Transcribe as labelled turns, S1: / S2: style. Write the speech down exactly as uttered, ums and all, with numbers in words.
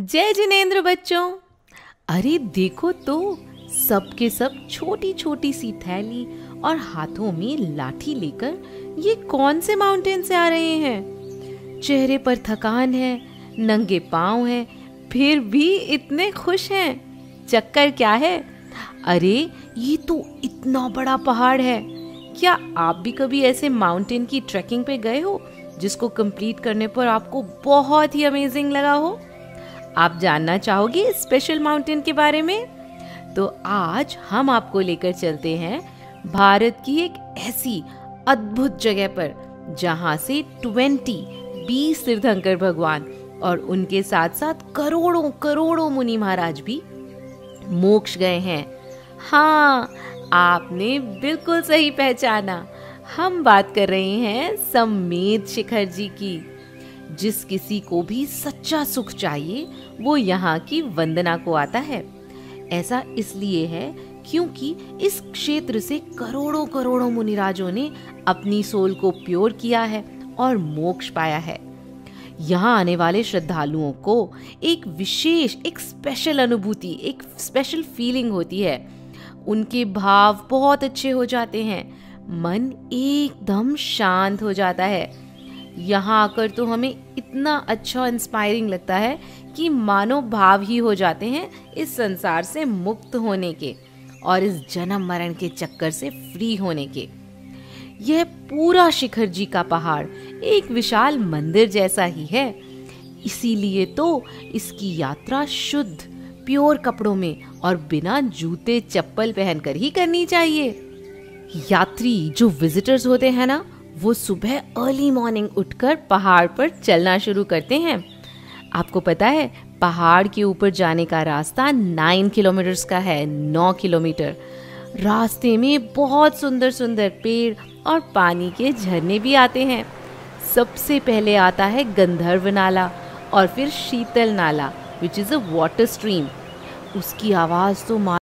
S1: जय जिनेंद्र बच्चों। अरे देखो तो, सबके सब छोटी छोटी सी थैली और हाथों में लाठी लेकर ये कौन से माउंटेन से आ रहे हैं। चेहरे पर थकान है, नंगे पाँव हैं, फिर भी इतने खुश हैं। चक्कर क्या है? अरे ये तो इतना बड़ा पहाड़ है। क्या आप भी कभी ऐसे माउंटेन की ट्रैकिंग पे गए हो जिसको कंप्लीट करने पर आपको बहुत ही अमेजिंग लगा हो? आप जानना चाहोगे इस स्पेशल माउंटेन के बारे में? तो आज हम आपको लेकर चलते हैं भारत की एक ऐसी अद्भुत जगह पर जहां से ट्वेंटी बीस तीर्थंकर भगवान और उनके साथ साथ करोड़ों करोड़ों मुनि महाराज भी मोक्ष गए हैं। हाँ, आपने बिल्कुल सही पहचाना। हम बात कर रहे हैं सम्मेद शिखर जी की। जिस किसी को भी सच्चा सुख चाहिए वो यहाँ की वंदना को आता है। ऐसा इसलिए है क्योंकि इस क्षेत्र से करोड़ों करोड़ों मुनिराजों ने अपनी सोल को प्योर किया है और मोक्ष पाया है। यहाँ आने वाले श्रद्धालुओं को एक विशेष, एक स्पेशल अनुभूति, एक स्पेशल फीलिंग होती है। उनके भाव बहुत अच्छे हो जाते हैं, मन एकदम शांत हो जाता है। यहाँ आकर तो हमें इतना अच्छा इंस्पायरिंग लगता है कि मानो भाव ही हो जाते हैं इस संसार से मुक्त होने के और इस जन्म मरण के चक्कर से फ्री होने के। यह पूरा शिखर जी का पहाड़ एक विशाल मंदिर जैसा ही है। इसीलिए तो इसकी यात्रा शुद्ध प्योर कपड़ों में और बिना जूते चप्पल पहनकर ही करनी चाहिए। यात्री जो विजिटर्स होते हैं ना, वो सुबह अर्ली मॉर्निंग उठकर पहाड़ पर चलना शुरू करते हैं। आपको पता है पहाड़ के ऊपर जाने का रास्ता नाइन किलोमीटर्स का है, नौ किलोमीटर। रास्ते में बहुत सुंदर सुंदर पेड़ और पानी के झरने भी आते हैं। सबसे पहले आता है गंधर्व नाला और फिर Sheetal Nala, which is a water stream. उसकी आवाज़ तो